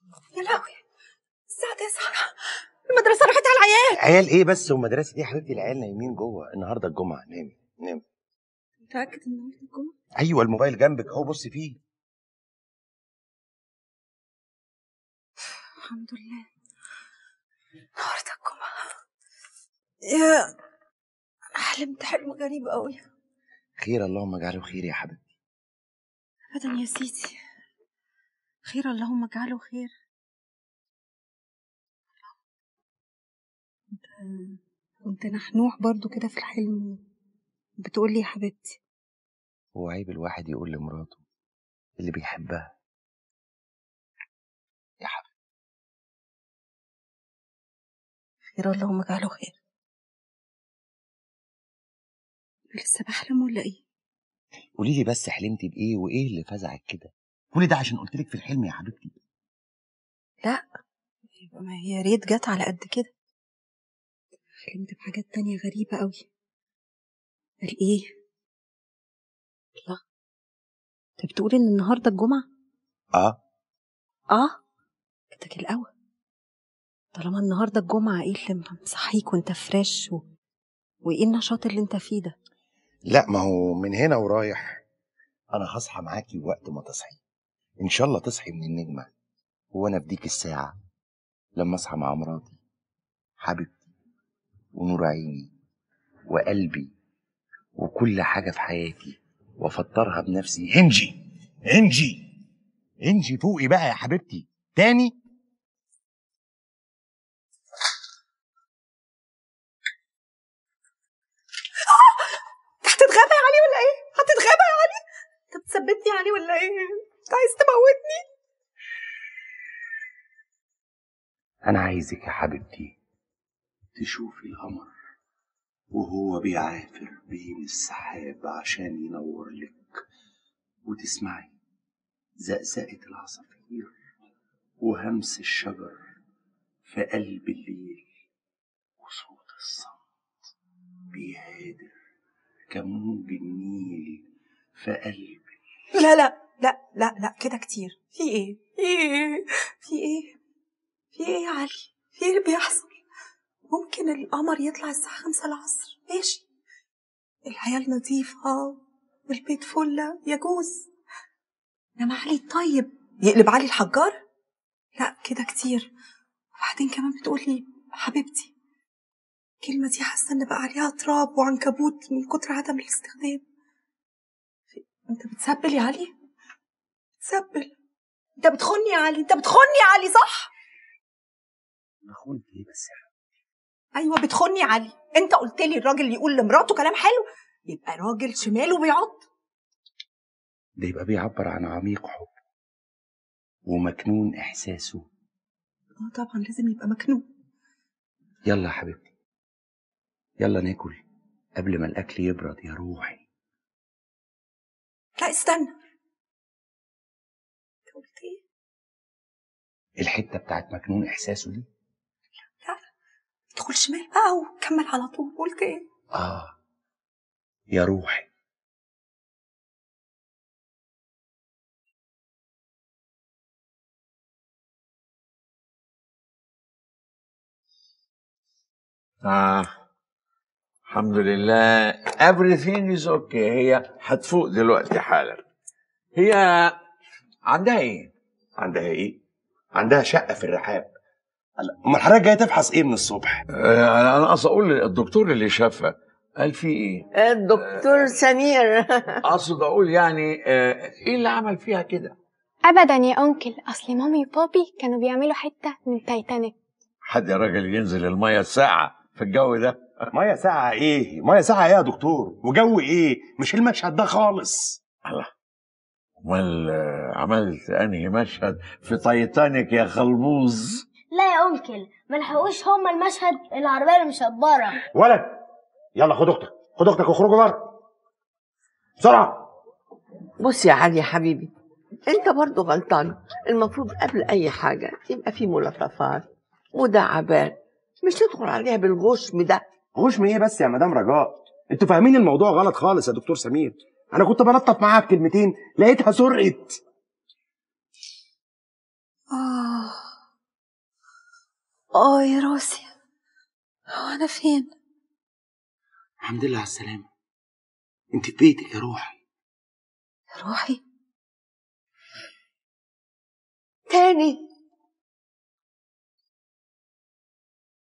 يا لهوي، الساعة 9، المدرسة راحت على العيال. عيال ايه بس والمدرسة دي يا حبيبتي؟ العيال نايمين جوه، النهارده الجمعة. نامي نامي. متأكد ان النهارده الجمعة؟ ايوه الموبايل جنبك اهو، بصي فيه. الحمد لله النهارده الجمعة. يا حلمت حلم غريب قوي. خير، اللهم اجعله خير يا حبيبتي. ابدا يا سيدي، خير اللهم اجعله خير. كنت نحنوح برضو كده في الحلم بتقولي يا حبيبتي. هو عيب الواحد يقول لمراته اللي بيحبها يا حبيبتي؟ خير اللهم اجعله خير. لسه بحلم ولا ايه؟ قولي لي بس، حلمتي بايه وايه اللي فزعك كده؟ كل ده عشان قلت لك في الحلم يا حبيبتي. لا، ما هي يا ريت جت على قد كده. حلمت بحاجات تانية غريبة قوي. قال ايه؟ الله، انت بتقول ان النهارده الجمعة؟ اه كتك الاول. طالما النهارده الجمعة، ايه اللي مصحيك وانت فريش وايه النشاط اللي انت فيه ده؟ لا، ما هو من هنا ورايح انا هصحى معاكي وقت ما تصحي ان شاء الله. تصحي من النجمة وانا في ديك الساعة لما اصحى مع مراتي حبيبتي ونور عيني وقلبي وكل حاجة في حياتي، وافطرها بنفسي. انجي فوقي بقى يا حبيبتي تاني. هتتغابى يا علي ولا ايه؟ هتتغابى يا علي؟ انت بتثبتني يا علي ولا ايه؟ انت عايز تموتني؟ انا عايزك يا حبيبتي تشوفي القمر وهو بيعافر بين السحاب عشان ينور لك، وتسمعي زقزقة العصافير وهمس الشجر في قلب الليل، وصوت الصمت بيهادر كموج النيل في قلب. لا لا لا لا لا، كده كتير. في ايه؟ في ايه يا علي؟ في ايه اللي بيحصل؟ ممكن القمر يطلع الساعة 5 العصر، ماشي، العيال نظيفة والبيت فلة، يجوز. انما علي الطيب يقلب علي الحجار؟ لا كده كتير. وبعدين كمان بتقولي حبيبتي، الكلمة دي حاسة ان بقى عليها تراب وعنكبوت من كتر عدم الاستخدام. انت بتسبل يا علي؟ بتسبل؟ انت بتخوني يا علي، انت بتخوني يا علي، صح؟ بخونك ايه بس يا حبيبتي؟ ايوه بتخوني يا علي. انت قلت لي الراجل يقول لمراته كلام حلو يبقى راجل شمال وبيعض. ده يبقى بيعبر عن عميق حب ومكنون احساسه. طبعا لازم يبقى مكنون. يلا يا حبيبتي، يلا ناكل قبل ما الاكل يبرد يا روحي. لا استنى، قلت ايه؟ الحته بتاعت مكنون احساسه دي. لا ادخل شمال بقى وكمل على طول. قلت ايه؟ يا روحي. الحمد لله everything is okay. هي هتفوق دلوقتي حالا. هي عندها ايه؟ عندها شقه في الرحاب. امال حضرتك جاي تفحص ايه من الصبح؟ انا اقصد اقول الدكتور اللي شافها قال في ايه؟ الدكتور سمير. اقصد اقول يعني ايه اللي عمل فيها كده؟ ابدا يا انكل، اصل مامي وبابي كانوا بيعملوا حته من تايتانيك. حد يا راجل ينزل الميه الساقعه في الجو ده؟ ميه ساقعه ايه؟ ميه ساقعه ايه يا دكتور؟ وجو ايه؟ مش المشهد ده خالص. الله، امال عملت انهي مشهد في تايتانيك يا خلبوز؟ لا يا انكل، ما لحقوش هما المشهد العربيه المشبره. ولد، يلا خد اختك واخرجوا بره بسرعه. بص يا علي يا حبيبي، انت برضو غلطان. المفروض قبل اي حاجة يبقى في ملاطفات مداعبات، مش تدخل عليها بالغشم ده. غشم ايه بس يا مدام رجاء؟ انتوا فاهمين الموضوع غلط خالص يا دكتور سمير. انا كنت بلطف معاها بكلمتين لقيتها سرقت. آه آه يا راسي، هو أنا فين؟ الحمد لله على السلامة، انت في بيتك يا روحي. روحي تاني